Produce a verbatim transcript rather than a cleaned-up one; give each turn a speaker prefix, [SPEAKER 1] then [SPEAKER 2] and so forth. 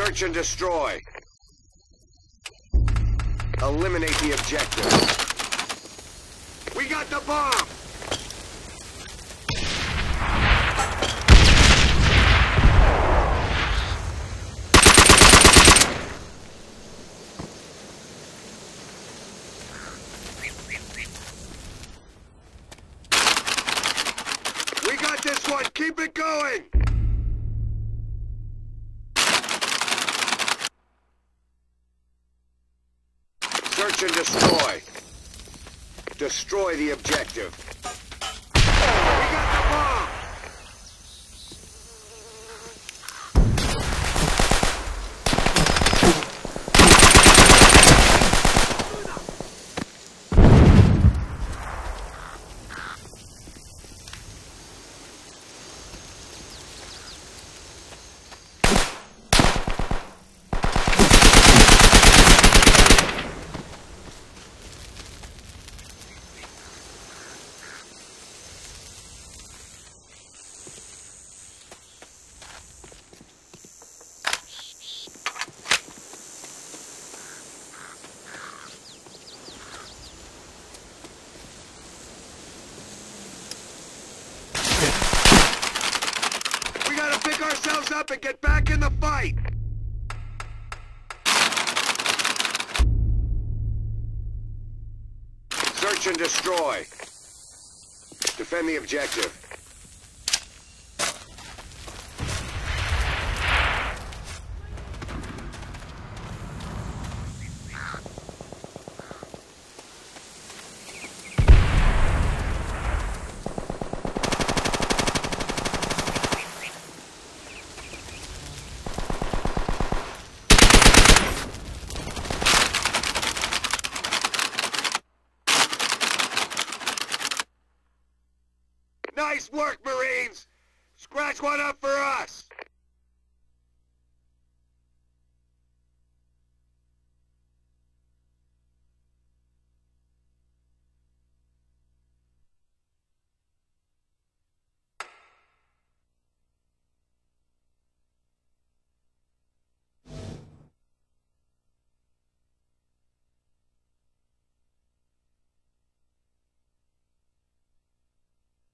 [SPEAKER 1] Search and destroy. Eliminate the objective. We got the bomb! We got this one! Keep it going! Search and destroy. Destroy the objective. We got the bomb! Pick ourselves up and get back in the fight! Search and destroy. Defend the objective. Nice work, Marines! Scratch one up for us!